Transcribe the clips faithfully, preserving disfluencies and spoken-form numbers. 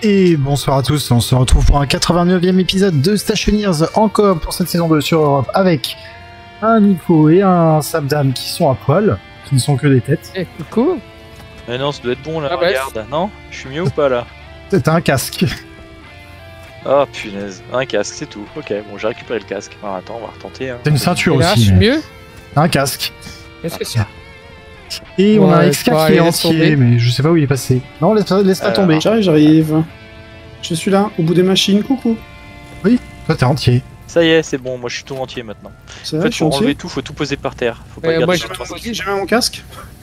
Et bonsoir à tous, on se retrouve pour un quatre-vingt-neuvième épisode de Stationeers en coop pour cette saison deux sur Europe avec un Nico et un Sabdam qui sont à poil, qui ne sont que des têtes. Eh, coucou. Mais non, ça doit être bon là, Ah bah, regarde. Non, je suis mieux ou pas là? C'est un casque. Oh punaise, un casque, c'est tout. Ok, bon, j'ai récupéré le casque. Alors attends, on va retenter. Hein. C'est une ceinture Et là, je aussi. suis mais- mieux. Un casque. Qu'est-ce que c'est? Et on a un Ouais, X K bon, qui allez, est laisse entier, tomber. mais je sais pas où il est passé. Non, laisse, laisse pas Alors. tomber. J'arrive, j'arrive. Je suis là, au bout des machines, coucou. Toi, t'es entier. Ça y est, c'est bon, moi je suis tout entier maintenant. C'est En vrai, fait, je suis faut enlever entier. tout, faut tout poser par terre. Faut pas Ouais, garder moi, sur je- toi. J'ai mis mon casque.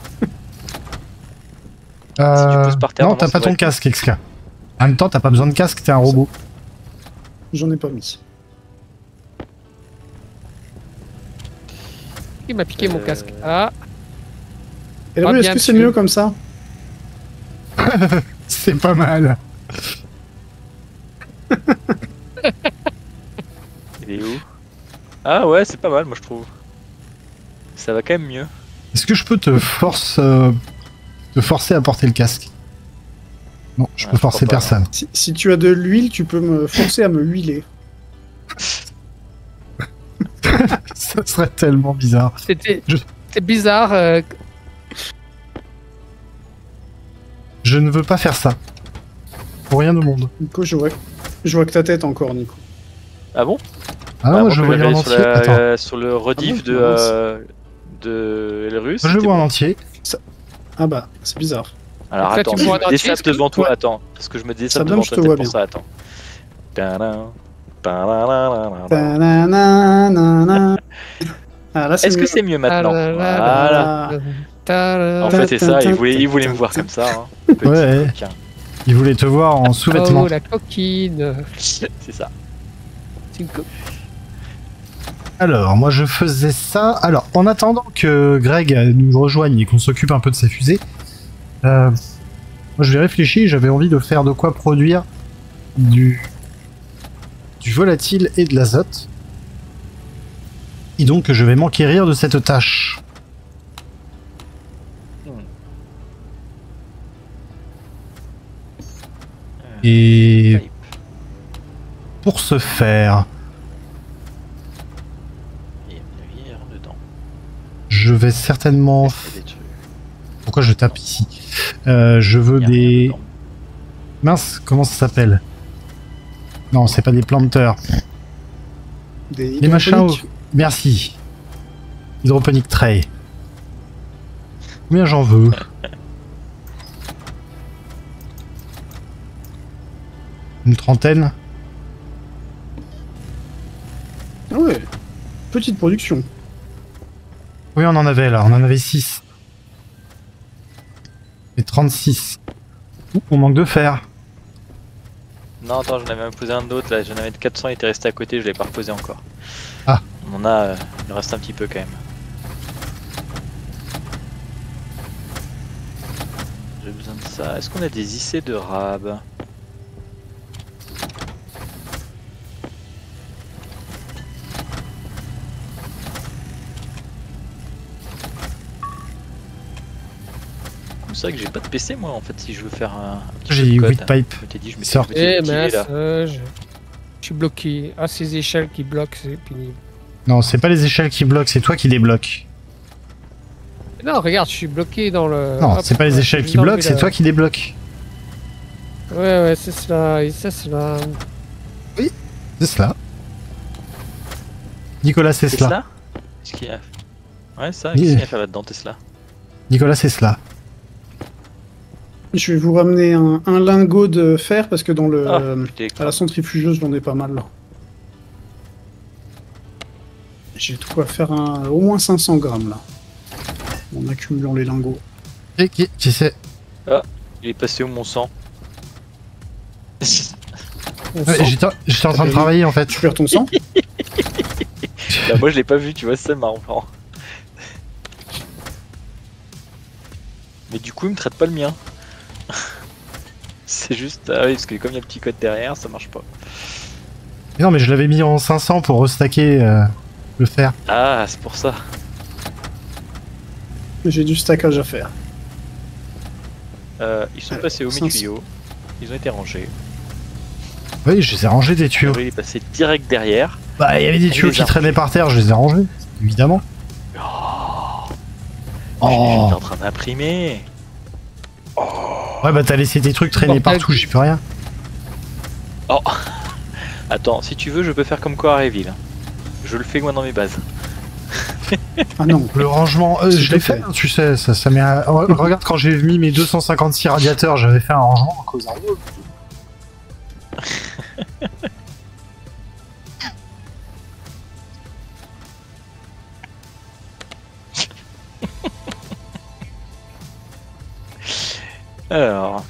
Euh, poses par terre, non, non, t'as ça pas va ton être- casque, X K. En même temps, t'as pas besoin de casque, t'es un robot. J'en ai pas mis. Qui m'a piqué mon Euh, casque? Ah, Et là, Ah, est-ce bien que c'est dessus. mieux comme ça? C'est pas mal. Il est où? Ah ouais, c'est pas mal, moi je trouve. Ça va quand même mieux. Est-ce que je peux te force, euh, te forcer à porter le casque? Non, je Ah, peux je forcer crois pas, personne. Si, si tu as de l'huile, tu peux me forcer à me huiler. Ça serait tellement bizarre. c'était Je- c'était bizarre. euh, Je ne veux pas faire ça. Pour rien au monde. Nico, je vois, je vois que ta tête encore, Nico. Ah bon? Ah non, Bah, moi moi, je que vois j'avais en sur, entier. la- Attends, sur le rediff Ah bon, de, mince. euh, de Elrus. moi je le c'était vois en bon. entier. Ah bah, c'est bizarre. Alors Donc là, attends, tu je vois en me entier, descends est-ce que- devant toi, Ouais. attends. Parce que je me descends Ça devant donne, je toi, te c'est vois pour bien. ça, attends. Tadam, tadam. Ta-na-na-na-na. Ah là, c'est Est-ce que mieux. c'est mieux maintenant? Ah là là Voilà. Ah. ta- En fait, c'est ça, il voulait, il voulait me voir comme ça. Hein. Petit Ouais. coquin. Il voulait te voir en sous-vêtements. Oh, la coquine. C'est ça. C'est une co- Alors, moi je faisais ça. Alors, en attendant que Greg nous rejoigne et qu'on s'occupe un peu de sa fusée, euh, moi je vais réfléchir. J'avais envie de faire de quoi produire du, du volatile et de l'azote. Et donc, je vais m'enquérir de cette tâche. Et Pipe. pour ce faire, Et à mon avis, il y a rien dedans. je vais certainement... Il y a des trucs. Pourquoi je tape ici Euh, Je veux Il y a rien des... dedans. Mince, comment ça s'appelle? Non, c'est pas des planteurs. Des Les machins... au- hydroponiques. Merci. Hydroponic tray. Combien j'en veux? Une trentaine? Ah ouais. Petite production. Oui, on en avait là, on en avait six. Et trente-six. Ouh, on manque de fer. Non, attends, j'en avais même posé un autre là. J'en avais quatre cents, il était resté à côté, je l'ai pas reposé encore. Ah. On en a. euh, il reste un petit peu quand même. J'ai besoin de ça. Est-ce qu'on a des I C de rab? C'est vrai que j'ai pas de P C moi en fait si je veux faire un, un petit peu J'ai de code. huit pipes. Je m'étais dit, je m'étais Sors. je m'étais Eh motivé, mince, là. euh, je... je suis bloqué. Ah, ces échelles qui bloquent, c'est pénible. Non, c'est pas les échelles qui bloquent, c'est toi qui débloques. Non, regarde, je suis bloqué dans le. Non, Hop, c'est pas les ouais, échelles je qui vais bloquent, enlever c'est la- toi qui débloques. Ouais, ouais, c'est cela. Et ça, c'est là. C'est cela. Nicolas, c'est cela. Tesla? Qu'est-ce qu'il y a? Ouais, ça, Oui. qu'est-ce qu'il y a à faire là-dedans, Tesla? Nicolas, c'est cela. Je vais vous ramener un, un lingot de fer parce que dans le Ah, euh, putain, à la centrifugeuse, j'en ai pas mal là. J'ai de quoi faire un, au moins cinq cents grammes là. En accumulant les lingots. Qui, qui, qui c'est? il est passé où mon sang? On Ouais, sent. J'étais j'étais en train de T'as travailler en fait. Tu perds ton sang? Bah, moi je l'ai pas vu, tu vois, c'est marrant. Mais du coup, il me traite pas le mien. C'est juste, ah oui, parce que comme il y a le petit code derrière, ça marche pas. Mais non, mais je l'avais mis en cinq cents pour restacker euh, le fer. Ah, c'est pour ça. J'ai du stackage à faire. Euh, ils sont Euh, passés où mes cinq cents. tuyaux? Ils ont été rangés. Oui, je les ai rangés des tuyaux. Il est passé direct derrière. Bah, il y avait des tuyaux les qui a traînaient par terre, je les ai rangés, évidemment. Oh, Oh. J'étais en train d'imprimer. Ouais, bah t'as laissé tes trucs traîner Bordel. partout, j'y peux rien. Oh. Attends, si tu veux, je peux faire comme quoi à Réville. Je le fais moi dans mes bases. Ah non. Le rangement, euh, S'il je te l'ai fait, plaît. hein, tu sais, ça, ça m'est... Re- Regarde, quand j'ai mis mes deux cent cinquante-six radiateurs, j'avais fait un rangement à cause d'un autre. Alors.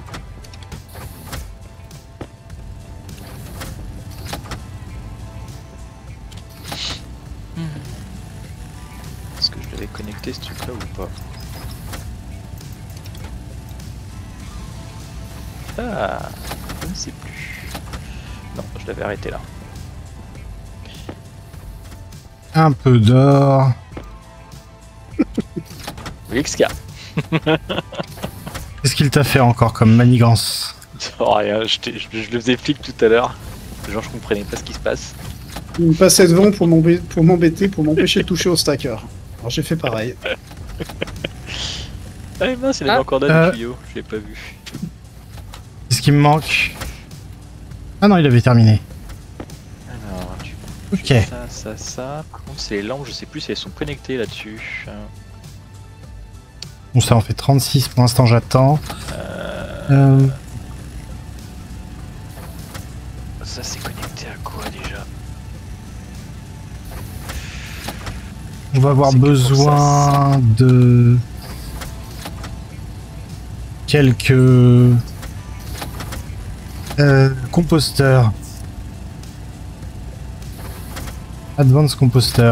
Est-ce que je l'avais connecté ce truc là ou pas? Ah, je ne sais plus. Non, je l'avais arrêté là. Un peu d'or. Oui, X K. Qu'est-ce qu'il t'a fait encore comme manigance? Oh, rien, je, t'ai- je, je le faisais flip tout à l'heure. Genre, je comprenais pas ce qui se passe. Il me passait devant pour m'embê- pour m'embêter, pour m'empêcher de toucher au stacker. Alors j'ai fait pareil. Ah, mais mince, il avait Ah. encore dans Euh. le tuyau, je l'ai pas vu. Qu'est-ce qui me manque? Ah non, il avait terminé. Alors, tu Ok. fais ça, ça, ça. Par contre, c'est les lampes, je sais plus si elles sont connectées là-dessus. Bon, ça en fait trente-six pour l'instant, j'attends. Euh, Ça, c'est connecté à quoi déjà? on va avoir C'est que pour besoin de... quelques... Euh, composteurs. Advanced composter.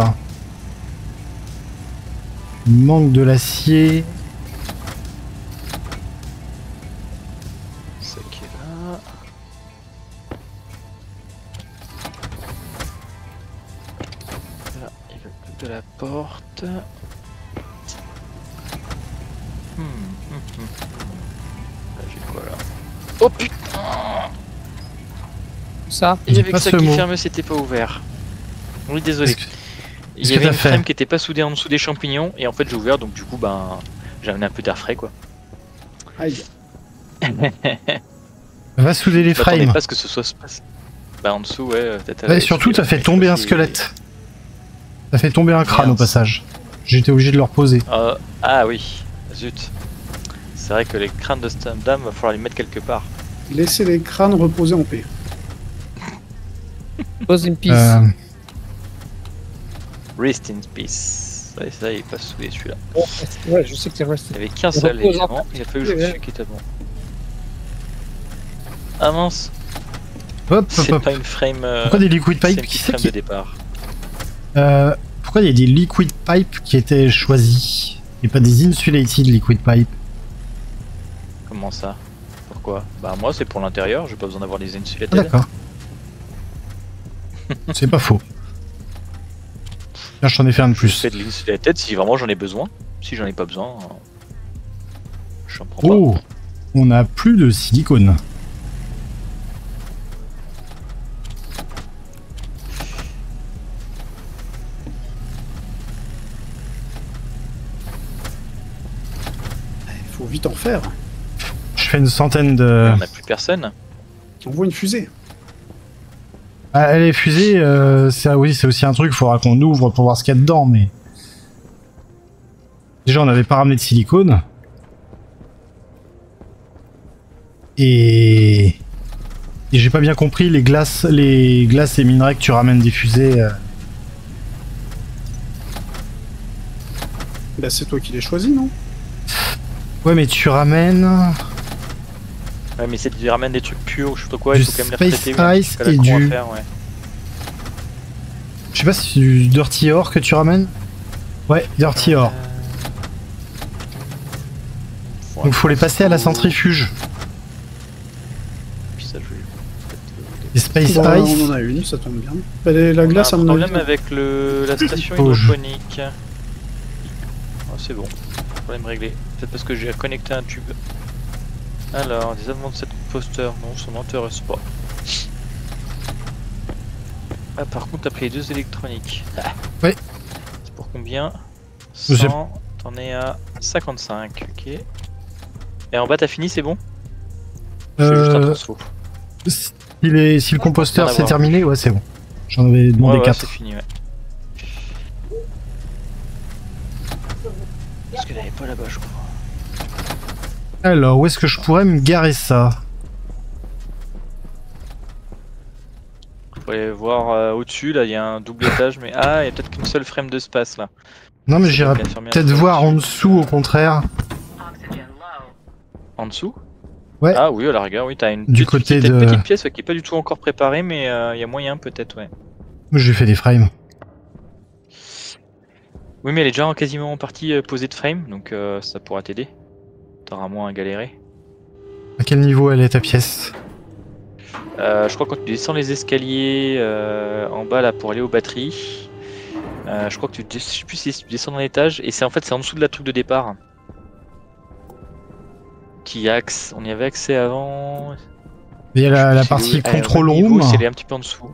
Il manque de l'acier. Ça qui est là. Là, il veut plus de la porte. Hmm, hmm, hmm, hmm. Là, j'ai quoi là? Oh putain! Ça. Il y Dis avait pas que ça ce qui mot. fermait, c'était pas ouvert. Oui, désolé. Qu'est-ce que- Il qu'est-ce y que avait t'as une fait frame qui était pas soudée en dessous des champignons et en fait j'ai ouvert donc du coup ben j'ai amené un peu d'air frais quoi. Aïe. Va souder les Je m'attendais frames. pas à ce que ce soit ce passe. Bah en dessous ouais euh, peut-être. Ouais, surtout, t'as fait tomber un squelette. T'as fait tomber un crâne Merde. au passage. J'étais obligé de le reposer. Euh, ah oui, zut. C'est vrai que les crânes de cette dame va falloir les mettre quelque part. Laissez les crânes reposer en paix. Pose une piste. Euh, Rest in peace. Ouais, ça il est pas soudé celui-là. Ouais, je sais que c'est resté. Il y avait qu'un seul Repose en élément, il a fallu que je Ouais. dessus qui était bon. Ah mince, hop, hop, c'est hop. pas une frame. euh, Pourquoi des liquid c'est pipe une qui petite c'est frame qui... de départ. Euh, pourquoi il y a des liquid pipe qui étaient choisis et pas des insulated liquid pipe? Comment ça? Pourquoi? Bah moi c'est pour l'intérieur, j'ai pas besoin d'avoir les Ah, insulated. d'accord. C'est pas faux. Tiens, je t'en ai fait un de Je plus. fais de l'insulated si vraiment j'en ai besoin. Si j'en ai pas besoin, euh, j'en prends Oh, on a plus de silicone. Il faut vite en faire. Je fais une centaine pas. de... On a plus personne. On voit une fusée. Ah, les fusées, euh, c'est ah oui, c'est aussi un truc, il faudra qu'on ouvre pour voir ce qu'il y a dedans, mais... Déjà, on n'avait pas ramené de silicone. Et... Et j'ai pas bien compris, les glaces, les glaces et minerais que tu ramènes des fusées... euh, Bah c'est toi qui l'as choisi, non? Ouais, mais tu ramènes... Ouais, mais c'est de ramène des trucs purs, je sais pas quoi, Du il faut quand même les Space retraiter. oui, Ice c'est pas la et con à du- faire, ouais. Je sais pas si c'est du Dirty Ore que tu ramènes. Ouais, Dirty Ore. Euh, Donc faut les passer à la centrifuge. Puis ça, je vais peut-être, euh, Les Space Bon, Ice. on en a une, ça tombe bien. Bah, les- la On glace, a à un mon avis. problème avec le, la station Pauge. hydroponique. Oh, c'est bon, problème réglé. Peut-être parce que j'ai connecté un tube. Alors, des avancées de composteur, non, ça m'intéresse pas. Ah, par contre, t'as pris les deux électroniques. Ah. Ouais. C'est pour combien? Je sais cent, t'en es à cinquante-cinq, ok. Et en bas, t'as fini, c'est bon? Je fais juste un Euh, transfo. si, les- si le composteur Rien à c'est voir. terminé, ouais, c'est bon. J'en avais demandé Ouais, ouais, quatre. c'est fini, ouais. Parce qu'elle avait pas là-bas, je crois. Alors, où est-ce que je pourrais me garer ça? Faut aller voir euh, au-dessus, là, il y a un double étage, mais ah, il y a peut-être qu'une seule frame de space, là. Non, mais Ça j'irai doit bien fermer peut-être un peu voir en là-dessus. dessous, au contraire. En dessous? Ouais. Ah oui, à la rigueur, oui, t'as une Du petite, côté petite, de- petite pièce ouais, qui est pas du tout encore préparée, mais euh, il y a moyen peut-être, ouais. J'ai fait des frames. Oui, mais elle est déjà en quasiment en partie euh, posée de frame, donc euh, ça pourra t'aider. T'auras moins à galérer. À quel niveau elle est ta pièce? Euh, je crois que quand tu descends les escaliers euh, en bas là pour aller aux batteries, euh, je crois que tu, des- je sais plus si tu descends dans l'étage et c'est en fait c'est en dessous de la truc de départ. Qui axe, on y avait accès avant. Il y a Je sais la, plus la si partie le- ah, au control même niveau, room. si elle est un petit peu en dessous.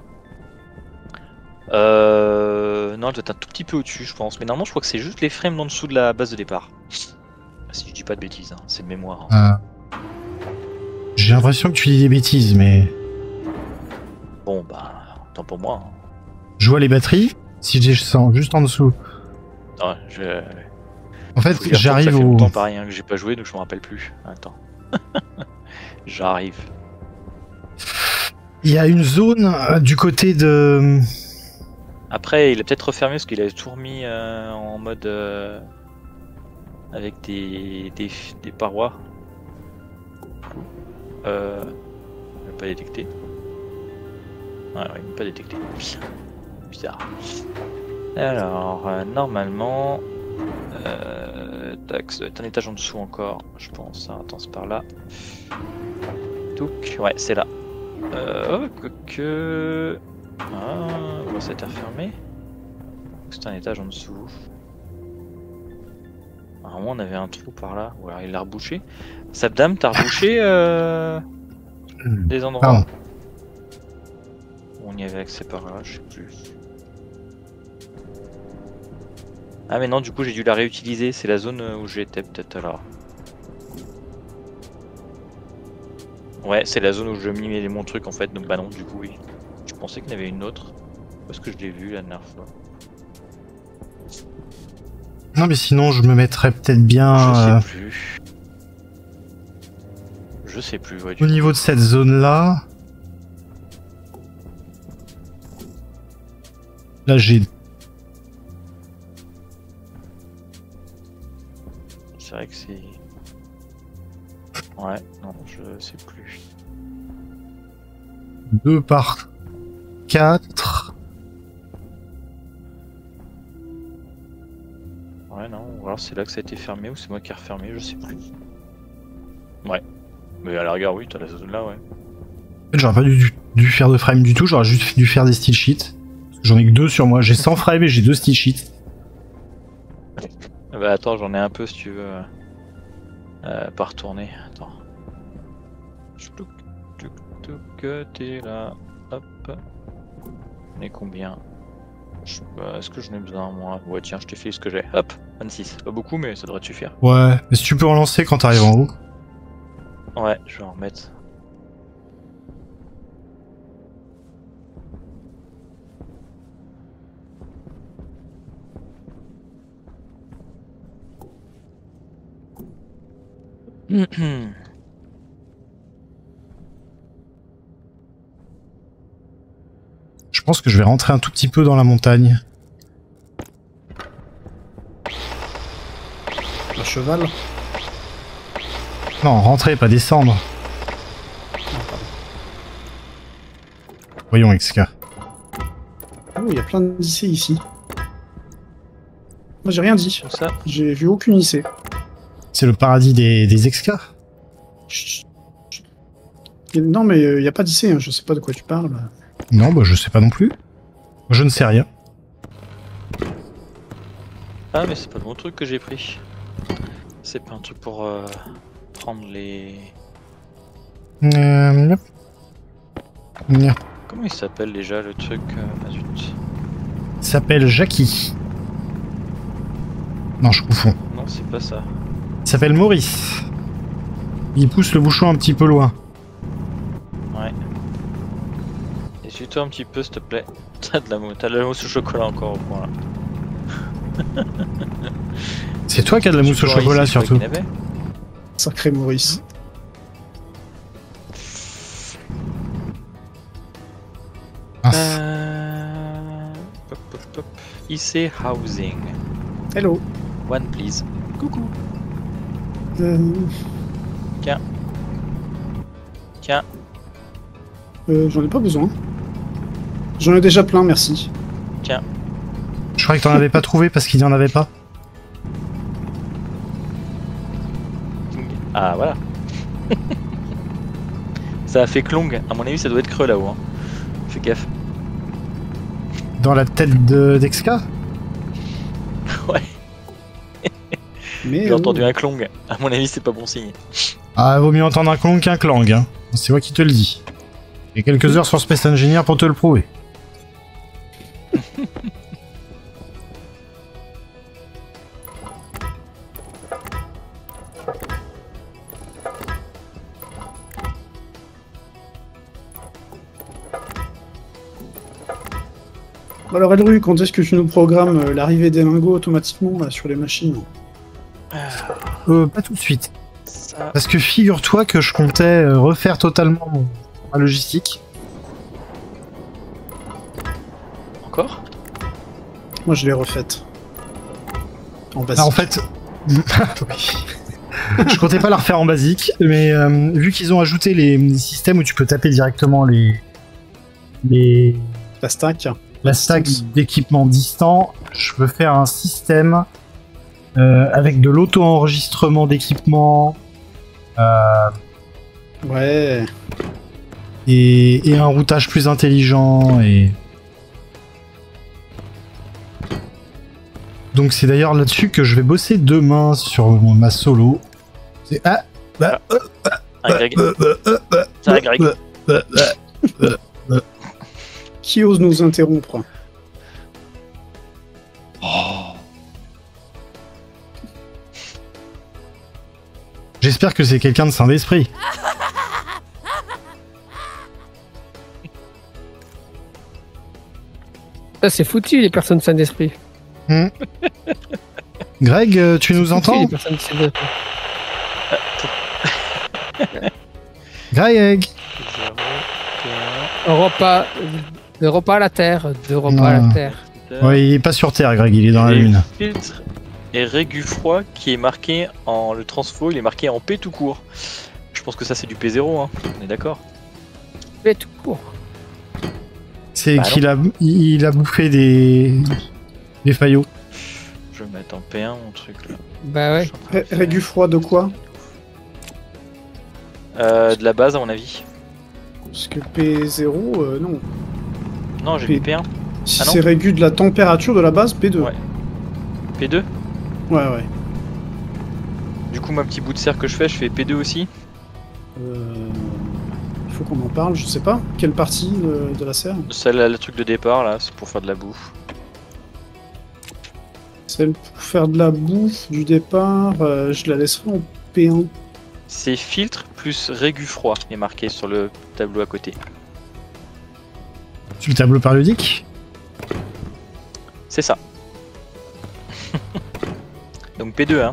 Euh... Non, elle doit être un tout petit peu au-dessus, je pense. Mais normalement, je crois que c'est juste les frames en dessous de la base de départ. Si je dis pas de bêtises, hein, c'est de mémoire. hein. Euh, J'ai l'impression que tu dis des bêtises, mais Bon, bah, tant pour moi. hein. je vois les batteries. Si je descends juste en dessous. Ah, je... En fait, Faut dire, j'arrive ça fait au. longtemps pareil hein, que j'ai pas joué, donc je me rappelle plus. Attends. J'arrive. Il y a une zone euh, du côté de. Après, il a peut-être refermé parce qu'il avait tout remis euh, en mode euh, avec des, des, des parois. Euh, il m'a pas détecté. Ouais, ouais, il m'a pas détecté. Bizarre. Alors, euh, normalement, euh, tac, ça doit être un étage en dessous encore, je pense. Ah, attends, c'est par là. Touc, ouais, c'est là. Euh, oh, quoique. Ah, on va ça a été refermé. C'est un étage en dessous. Normalement, on avait un trou par là. Ou alors il l'a rebouché. Sabdam, t'as rebouché euh, des endroits Pardon. où on y avait accès par là, je sais plus. Ah, mais non, du coup, j'ai dû la réutiliser. C'est la zone où j'étais peut-être alors. Ouais, c'est la zone où je mis mon truc en fait. Donc, bah non, du coup, oui. Je pensais qu'il y en avait une autre. Parce que je l'ai vu la dernière fois. Non, mais sinon, je me mettrais peut-être bien Je euh, sais plus. Je sais plus, ouais. Du au coup. niveau de cette zone-là. Là, j'ai. C'est vrai que c'est. Ouais, non, je sais plus. deux par quatre. Ouais, non, ou alors c'est là que ça a été fermé ou c'est moi qui ai refermé, je sais plus. Ouais. Mais à la rigueur, oui, t'as la zone là, ouais. En fait, j'aurais pas dû, dû faire de frame du tout, j'aurais juste dû faire des steel sheets. Parce que j'en ai que deux sur moi, j'ai cent frames et j'ai deux steel sheets. Bah attends, j'en ai un peu si tu veux. Euh, euh, pas retourner. Attends. Chouc, touc, touc, t'es là. Hop. On est combien? Je- bah, Est-ce que j'en ai besoin moi? Ouais, tiens, je te file ce que j'ai. Hop, vingt-six. Pas beaucoup, mais ça devrait te suffire. Ouais, mais si tu peux en lancer quand t'arrives en haut. Ouais, je vais en remettre. Je pense que je vais rentrer un tout petit peu dans la montagne. Un cheval. Non, rentrer, pas descendre. Voyons, X K. Ah oui, il y a plein d'I C ici. Moi j'ai rien dit. Tout ça. J'ai vu aucune I C. C'est le paradis des, des X K. Chut, chut. Et non mais il n'y a pas d'I C, hein, je sais pas de quoi tu parles. Non, bah je sais pas non plus. Je ne sais rien. Ah, mais c'est pas le bon truc que j'ai pris. C'est pas un truc pour euh, prendre les. Euh, yep. Yep. Comment Comment il s'appelle déjà le truc euh, ah, zut. Il s'appelle Jackie. Non, je confonds. Non, c'est pas ça. Il s'appelle Maurice. Il pousse le bouchon un petit peu loin. Ouais. Essuie-toi un petit peu, s'il te plaît. T'as de la mousse, t'as de la mousse au chocolat encore au point là. C'est toi qui as de la mousse au Toujours chocolat ici, c'est toi surtout. qui l'avais. Sacré Maurice. Mince. Euh... Pop, pop, pop. I C Housing. Hello. One please. Coucou. Euh, Tiens. Tiens. euh, J'en ai pas besoin. J'en ai déjà plein, merci. Tiens. Je croyais que t'en avais pas trouvé parce qu'il n'y en avait pas. Ah voilà. Ça a fait clong. À mon avis, ça doit être creux là-haut. Hein. Fais gaffe. Dans la tête de d'Exca. Ouais. Mais J'ai euh, entendu un clong. À mon avis, c'est pas bon signe. Ah, vaut mieux entendre un clong qu'un clang, hein. C'est moi qui te le dis. J'ai quelques heures sur Space Engineer pour te le prouver. alors Elru, quand est-ce que tu nous programmes euh, l'arrivée des lingots automatiquement là, sur les machines? Euh, pas tout de suite. Ça... Parce que figure-toi que je comptais euh, refaire totalement mon- ma logistique. Encore? Moi je l'ai refaite. En basique. Ah, en fait, oui. Je comptais pas la refaire en basique, mais euh, vu qu'ils ont ajouté les, les systèmes où tu peux taper directement les les La stack. la stack d'équipement distant, je veux faire un système euh, avec de l'auto-enregistrement d'équipement euh, Ouais. et, et un routage plus intelligent et donc c'est d'ailleurs là-dessus que je vais bosser demain sur mon- ma solo. C'est ah bah, euh, Ah, Greg. euh, euh, euh, euh, Ça va, Greg. euh, euh, euh, euh. Qui ose nous interrompre? J'espère que c'est quelqu'un de sain d'esprit. Ça, c'est foutu, les personnes saines d'esprit. Greg, euh, tu nous Foutu, entends? les personnes saines d'esprit. Greg. Un repas, de repas à la terre, de repas à Ah. la terre. Ouais, il est pas sur Terre, Greg, il est dans la Et Lune. filtre et régu froid qui est marqué en le transfo, il est marqué en P tout court. Je pense que ça c'est du P zéro, hein. On est d'accord. Mais tout court. C'est Bah qu'il a, il a bouffé des, des faillots. Je vais mettre en P un mon truc là. Bah ouais. Je suis en train de Ré- faire- Régu froid de quoi? Euh, de la base à mon avis. Parce que P zéro, euh, non. Non, j'ai P- mis P un. Si Ah non. c'est régu de la température de la base, P deux. Ouais. P deux. Ouais, ouais. Du coup, ma petit bout de serre que je fais, je fais P deux aussi. Euh, Il faut qu'on en parle, je sais pas. Quelle partie de, de la serre? Celle là, le truc de départ là, c'est pour faire de la bouffe. Celle pour faire de la bouffe du départ, euh, je la laisserai en P un. C'est filtre plus régu froid est marqué sur le tableau à côté. Sur le tableau périodique. C'est ça. Donc P deux, hein.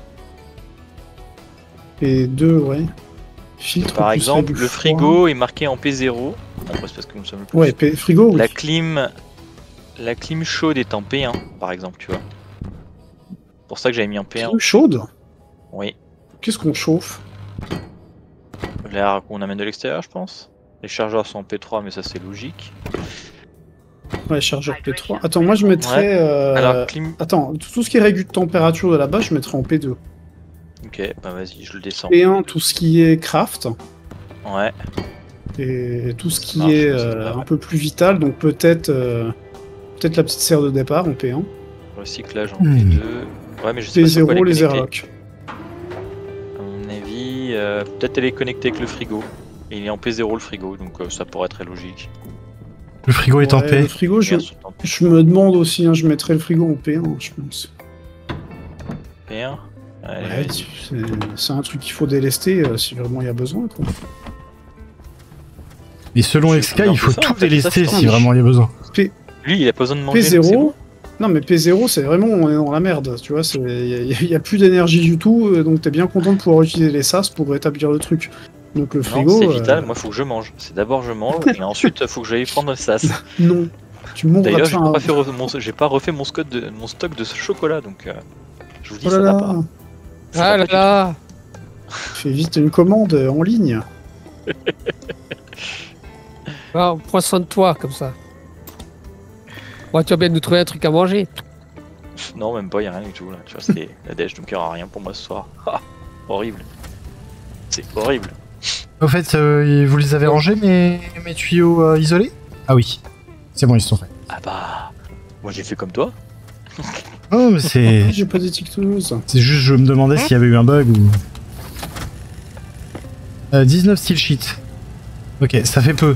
P deux, ouais. Filtre Par plus exemple, régu le froid. frigo est marqué en P zéro. Bon, bah, c'est parce que nous sommes le plus. Ouais, P- frigo, oui. La clim, la clim chaude est en P un, par exemple, tu vois. C'est pour ça que j'avais mis en P un. Clim chaude? Oui. Qu'est-ce qu'on chauffe? L'air qu'on amène de l'extérieur, je pense. Les chargeurs sont en P trois, mais ça c'est logique. Ouais, chargeur P trois. Attends, moi je mettrais... euh, Alors, clim. Attends, tout tout ce qui est régu de température de la base, je mettrais en P deux. Ok, bah vas-y, je le descends. P un, tout ce qui est craft. Ouais. Et tout ce qui marche, est ça, c'est euh, pas mal. un peu plus vital, donc peut-être euh, peut-être la petite serre de départ en P un. Recyclage en Hmm. P deux. Ouais, mais je sais P pas sur quoi zéro, elle est les connectée. airlocks. À mon avis, euh, peut-être elle est connectée avec le frigo. Et il est en P zéro le frigo, donc euh, ça pourrait être très logique. Le frigo est en Ouais, paix. Le frigo, je, Regarde sur ton je me demande aussi, hein, je mettrais le frigo en P un, je pense. P un. Allez, Ouais, vas-y. c'est c'est un truc qu'il faut délester euh, si vraiment il y a besoin, quoi. Et selon Je- X K, non, il faut c'est ça, en tout fait, délester ça, c'est si ça. vraiment il y a besoin. Lui, il a pas besoin de manger. P donc c'est zéro, bon. non mais P zéro c'est vraiment on est dans la merde, tu vois, il n'y a, a plus d'énergie du tout, euh, donc t'es bien content de pouvoir utiliser les sas pour rétablir le truc. Donc le Non, frigo, c'est euh, vital. Moi, faut que je mange. C'est d'abord je mange et ensuite faut que j'aille prendre le sas. non, tu mourras de D'ailleurs, j'ai faim. pas, fait re- mon... j'ai pas refait mon stock de, mon stock de chocolat, donc euh, je vous dis Oh là ça va là, pas. Ça Ah va là pas là. fais vite une commande euh, en ligne. Ah, prends soin de toi comme ça. Moi, tu vas bien nous trouver un truc à manger. du tout. Non, même pas. Y a rien du tout là. Tu vois, c'est la dèche, donc y aura rien pour moi ce soir. Ah, horrible. C'est horrible. Au fait, euh, vous les avez rangés, mes, mes tuyaux euh, isolés? Ah oui. C'est bon, ils se sont faits. Ah bah, moi j'ai fait comme toi. Oh, mais c'est... J'ai pas d'étiqueteuse. C'est juste, je me demandais s'il y avait eu un bug ou... Euh, dix-neuf steel sheet. Ok, ça fait peu.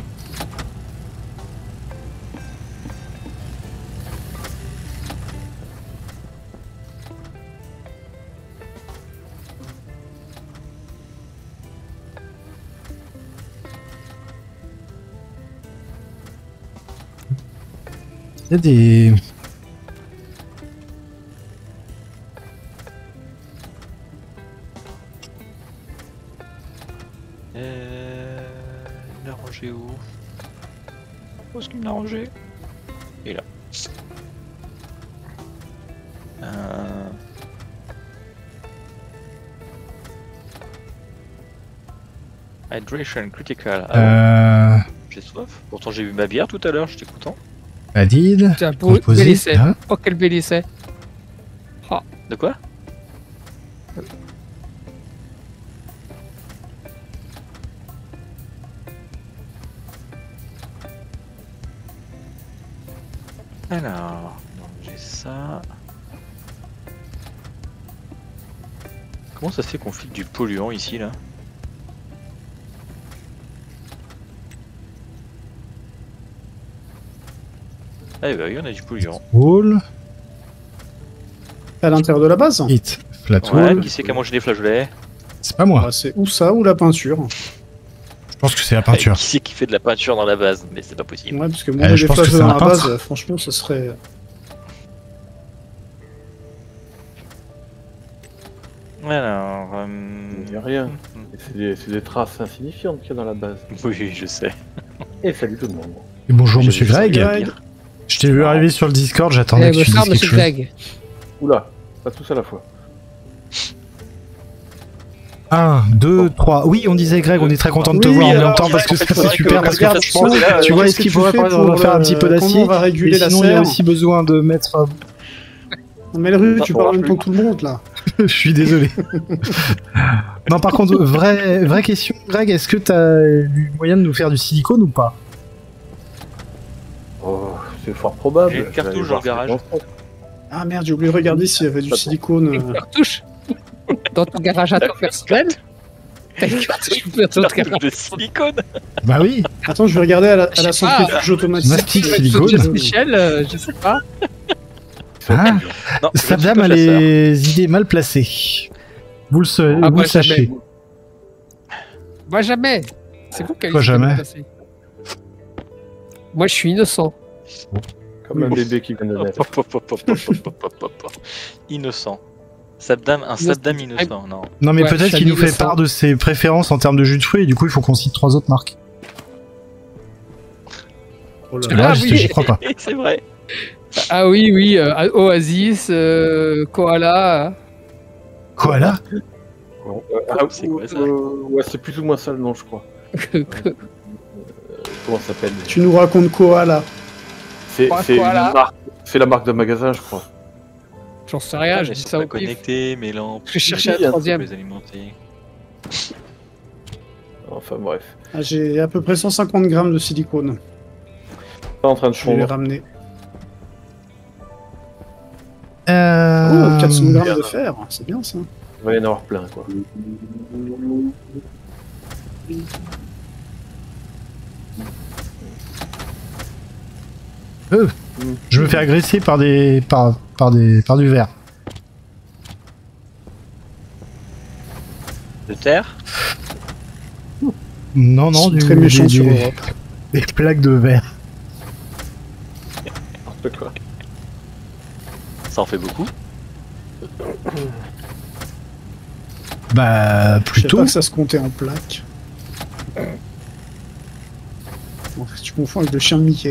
Il y a des... Euh... Il l'a rangé où? Où est-ce qu'il l'a rangé? Il est là. Euh... Hydration critical. Ah bon, Euh... j'ai soif. Pourtant j'ai bu ma bière tout à l'heure, j'étais content. Adid... Tiens, pour bel Composé... essai. Hein Oh, quel bel essai. De quoi? Alors, donc j'ai ça. Comment ça se fait qu'on file du polluant ici là? Ah bah oui, on a du polluant. Wall... À l'intérieur de la base. Hit. Flat Ouais, wall... qui c'est qui a mangé des flageolets? C'est pas moi. Bah, c'est ou ça ou la peinture. Je pense que c'est la peinture. Qui c'est qui fait de la peinture dans la base? Mais c'est pas possible. Ouais, parce que moi, Euh, les je pense que flashs c'est dans un la peintre. base, euh, franchement, ça serait. Alors, euh... Il n'y a rien. C'est des, c'est des traces insignifiantes qu'il y a dans la base. oui, je sais. Et salut tout le monde. Et bonjour J'ai monsieur vu ça, Greg. regarde. Greg. Je t'ai vu arriver sur le Discord, j'attendais Eh, que tu bonsoir, dises quelque monsieur chose. Greg. Oula, pas tous à la fois. un, deux, trois. Oui, on disait Greg, on est très content de te Oui, voir en alors, même temps parce que en fait, ça c'est faudrait que- super parce que regarde, franchement, ça, tu euh, vois, qu'est-ce est-ce que qu'il tu faudrait fais qu'on pour, va faire un petit peu euh, d'acier? comment on va réguler Et la sinon, il y a serre aussi besoin de mettre... euh, Mais le rue, Ça tu pourra parles en même plus. temps que tout le monde là. Je suis désolé. Non, par contre, vraie, vraie question, Greg, est-ce que t'as eu moyen de nous faire du silicone ou pas? Oh, c'est fort probable. J'ai une Je vais cartouche aller dans voir le garage. ce qu'il en est. Ah merde, j'ai oublié de regarder s'il y avait du Pas bon. silicone. Une euh. cartouche dans ton garage à toi personnel. T'as une cartouche pour ton garage. de silicone. Bah oui. Attends, je vais regarder à la, à Je la sais pas. centrifuge automatique. Mastic Sur silicone. Just Michel, euh, je sais pas. Ah, Non, je sa suis dame pas a chasseur. les idées mal placées. Vous le, savez, Ah, vous moi, le sachez. jamais. Moi jamais. C'est vous qui Toi, avez jamais. passé. Moi je suis innocent. Comme un bébé qui vient de naître. Hop, hop, hop, hop, hop, hop, hop, hop, hop. Innocent. Sabdam, un Sabdam innocent, non. Non mais Ouais, peut-être je qu'il suis nous fait innocent. part de ses préférences en termes de jus de fruits et du coup il faut qu'on cite trois autres marques. Oh là Parce que là. là, Ah, je- oui. j'y crois pas. C'est vrai. Ah oui, oui, euh, Oasis, euh, Koala. Koala? Bon, euh, ah, C'est quoi, ça euh, Ouais, c'est plus ou moins ça le nom, je crois. que- que- Comment ça s'appelle Tu nous racontes Koala. C'est Quoi, c'est une Koala marque- c'est la marque de magasin, je crois. J'en sais rien, je Elles dis sont ça pas au pif. connectées, mes lampes. Je cherchais Oui, un un troisième. Les alimenter. Enfin bref. Ah, j'ai à peu près cent cinquante grammes de silicone. Pas en train de Je vais les fondre. ramener. Euh... Oh, quatre cents grammes de fer, c'est bien ça. Il va y en avoir plein, quoi. Euh, je me fais agresser par des... par, par des... par du verre. De terre? Non, non, du... Très méchant des, sur des- Europe. des plaques de verre. N'importe quoi. Ça en fait beaucoup? Bah, Je sais plutôt. pas que ça se comptait en plaques. En fait, tu confonds avec le chien de Mickey.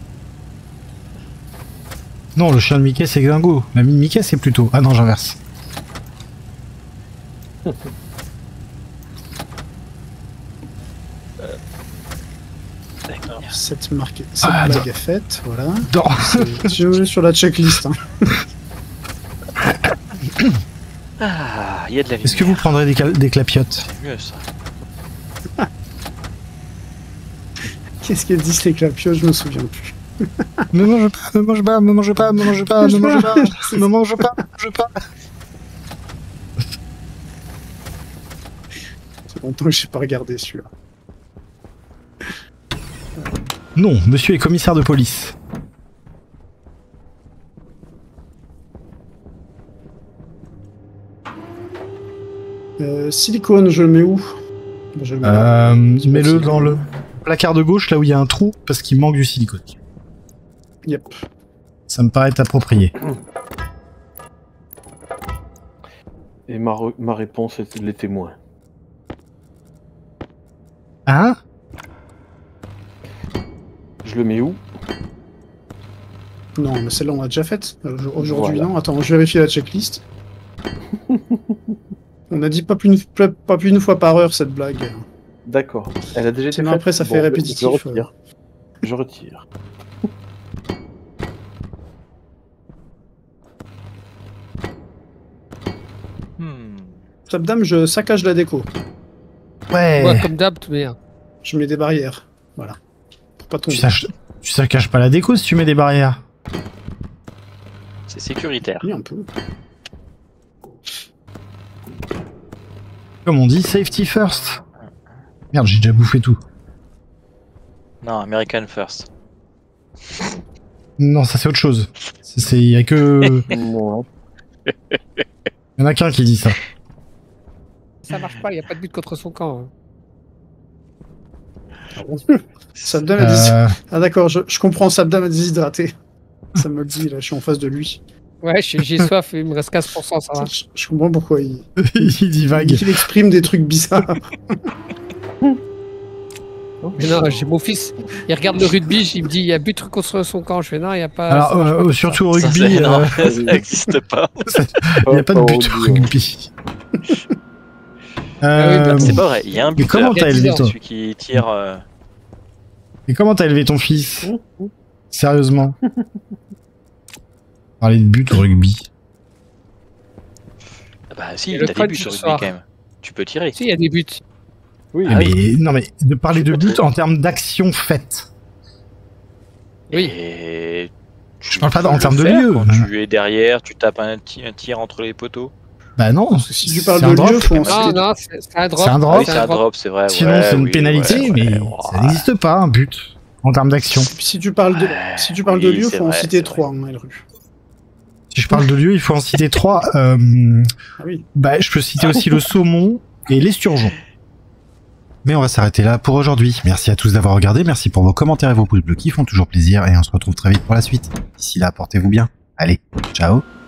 Non, le chien de Mickey, c'est Gringo. La mine Mickey, c'est plutôt... Ah non, j'inverse. D'accord. Cette, marque... Cette Ah, blague est faite, voilà. Non. C'est- J'ai oublié sur la checklist. Hein. Ah, il y a de la lumière. Est-ce que vous prendrez des, cal- des clapiotes? C'est mieux ça. Qu'est-ce qu'elle dit les clapiots? Je me souviens plus. Me mange pas, me mange pas, me mange pas, me mange pas, me mange pas, me mange pas, me mange pas. C'est longtemps que j'ai pas regardé celui-là. Non, monsieur est commissaire de police. Euh, silicone, je le mets où? Je le mets Euh, là. mets-le silicone. dans le placard de gauche, là où il y a un trou, parce qu'il manque du silicone. Yep. Ça me paraît approprié. Et ma, re- ma réponse était les témoins. Hein? Je le mets où? Non, mais celle-là, on l'a déjà faite. Euh, Aujourd'hui, Voilà. non. Attends, je vérifie la checklist. On a dit pas plus, une, pas pas plus une fois par heure cette blague. D'accord. Elle a déjà été Mais faite. après, ça fait Bon, je- répétitif, Je retire. Je retire. Hmm. Top dame, je saccage la déco. Ouais. Ouais, comme d'hab, tout bien. Je mets des barrières. Voilà. Pour pas tomber. Tu saches, tu saccages pas la déco si tu mets des barrières. C'est sécuritaire. Oui, un peu. Comme on dit, safety first. Merde, j'ai déjà bouffé tout. Non, American First. Non, ça c'est autre chose. C'est, c'est- y a que, Moi. y en a qu'un qui dit ça. Ça marche pas, il n'y a pas de but contre son camp. hein. Sabdam a dit... Euh, Ah d'accord, je, je comprends, Sabdam a déshydraté. Ça me le dit, là, je suis en face de lui. Ouais, j'ai j'ai soif, il me reste quinze pour cent, ça va. Je, je comprends pourquoi il, il divague. il exprime des trucs bizarres. Mais non, j'ai mon fils, il regarde le rugby, il me dit il y a but contre son camp. Je fais non, il n'y a pas. Alors, ça marche euh, pas comme surtout au Ça, rugby, c'est- non, euh, ça n'existe pas. il n'y a pas de but au rugby. Ah oui, Euh, bah, C'est pas vrai, il y a un mais buteur. comment t'as élevé dix toi? Celui qui tire. euh, Et comment t'as élevé ton fils? Sérieusement? Parler de but au rugby. Ah bah si, Et le t'as des crunch buts ce sur rugby soir. quand même. Tu peux tirer. Si, il y a des buts. Oui, Ah, Ah mais non, mais de parler de but en termes d'action faite. Oui. Et Je parle pas en peux termes le de faire lieu. Quand tu es derrière, tu tapes un, ti- un tir entre les poteaux. Bah non. Si tu parles c'est un de drop. lieu, faut en Non, citer. non, c'est c'est un drop. C'est un drop. Ah oui, c'est un drop, c'est vrai. Sinon, ouais, c'est une oui, pénalité, ouais, mais ouais, ça ouais. n'existe pas, un but en termes d'action. Si tu parles de, Ouais, si tu parles de oui, lieu, c'est faut en vrai, citer c'est trois, hein, Elru. Si je parle de lieu, il faut en citer trois. Euh, Ah oui. bah, je peux citer aussi le saumon et l'esturgeon. Mais on va s'arrêter là pour aujourd'hui. Merci à tous d'avoir regardé, merci pour vos commentaires et vos pouces bleus qui font toujours plaisir, et on se retrouve très vite pour la suite. D'ici là, portez-vous bien. Allez, ciao.